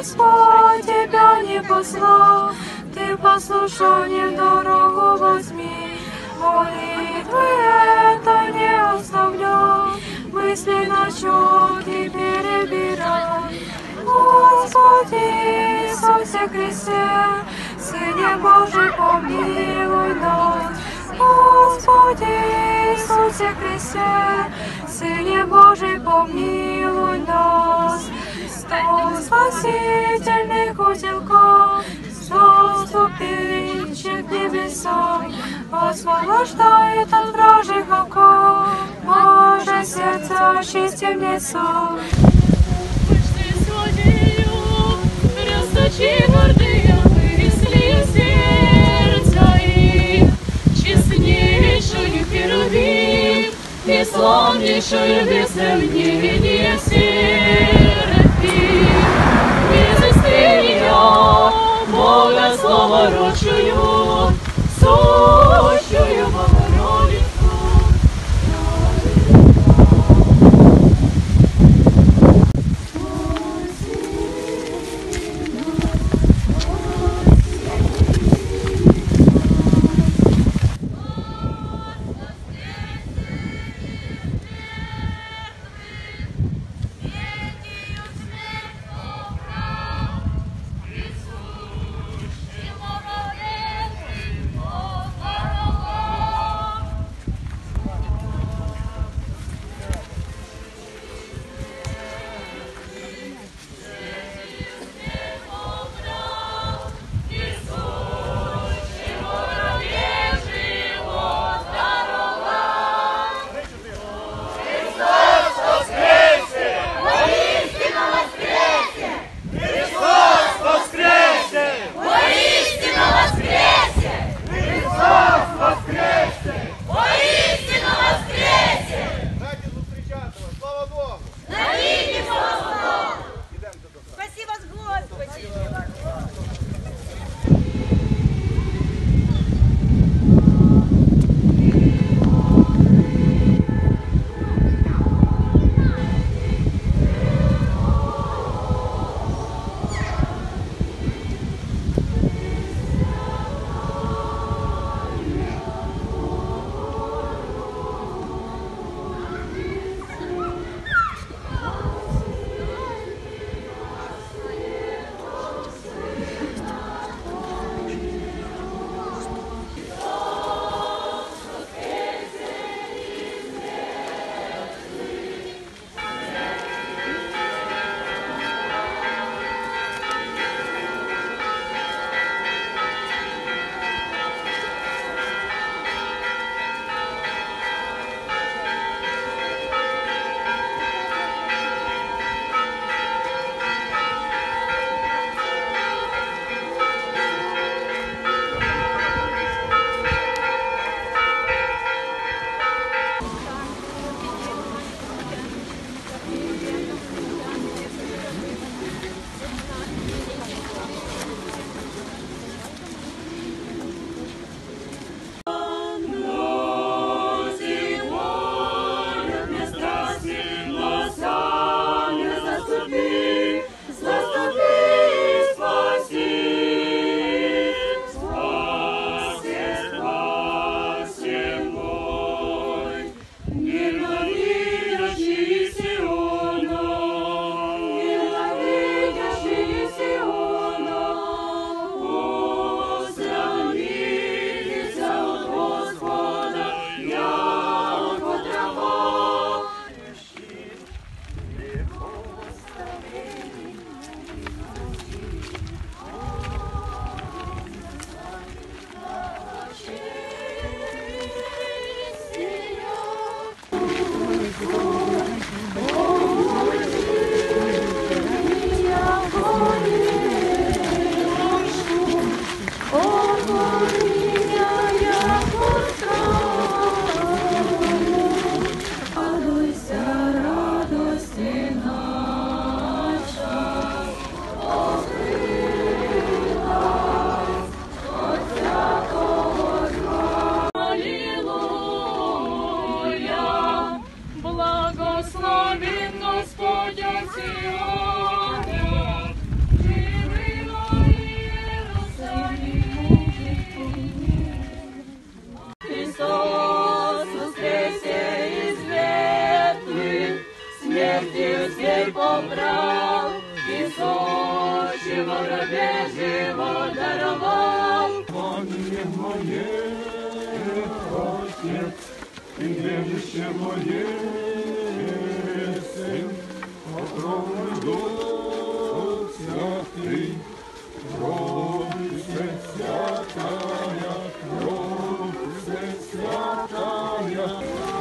Господь тебя не послал, ты послушание в дорогу возьми. Молитвы это не оставляй, мысли начет и перебирай. Господи Иисусе Христе, Сыне Божий, помилуй нас. Господи Иисусе Христе, Сыне Божий, помилуй нас. Сто спасительных узелков, 100 ступенчик небеса, освобождает от вражьих оков, Боже, сердце очисти мне сон. Расточи гордые мысли сердца их, честнейшую херувим и славнейшую без сомнения серафим. Без истыния Бога словорочую, сущую Богородицу. Благословен Господь от Сиона, смертью смерть побрал, Ісус, в гробі живот дарував. Пане моє, Отець, прибіжище моє, Син, покровний Дух Святий, кров все святая, кров все святая.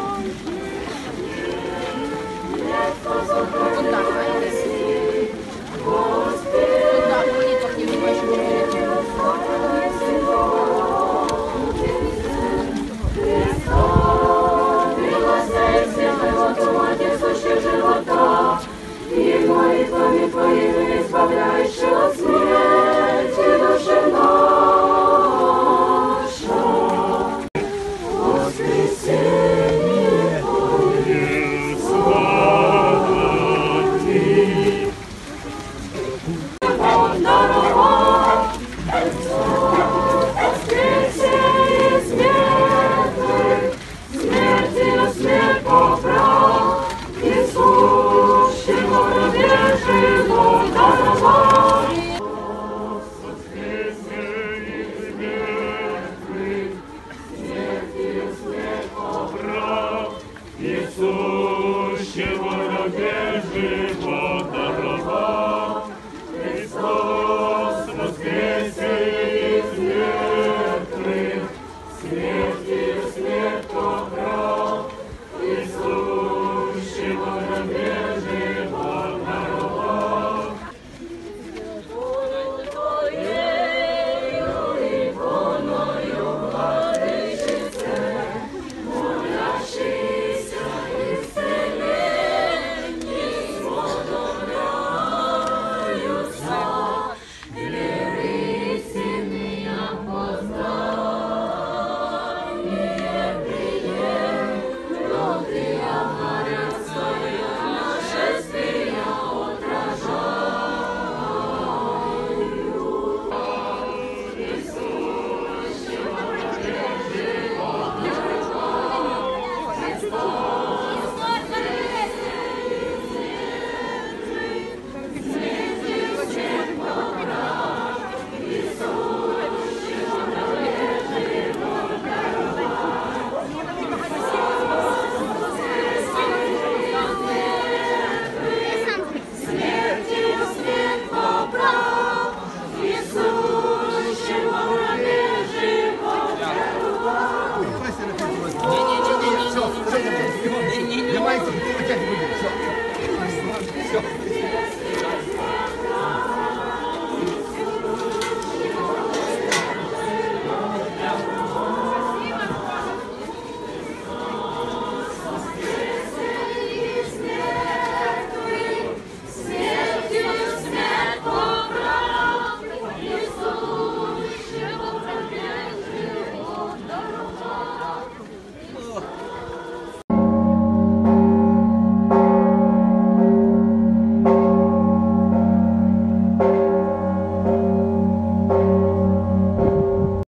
И молитвами Твоими избавляешь от смерти души наша. Воскресение Твое, слава Ти. Он даровал воскресение смертных, смертью смерть поправ. Иисус, чего живот даровал. Воскресение мертвых, смертью смерть побрал, Ісус, що в гробі живот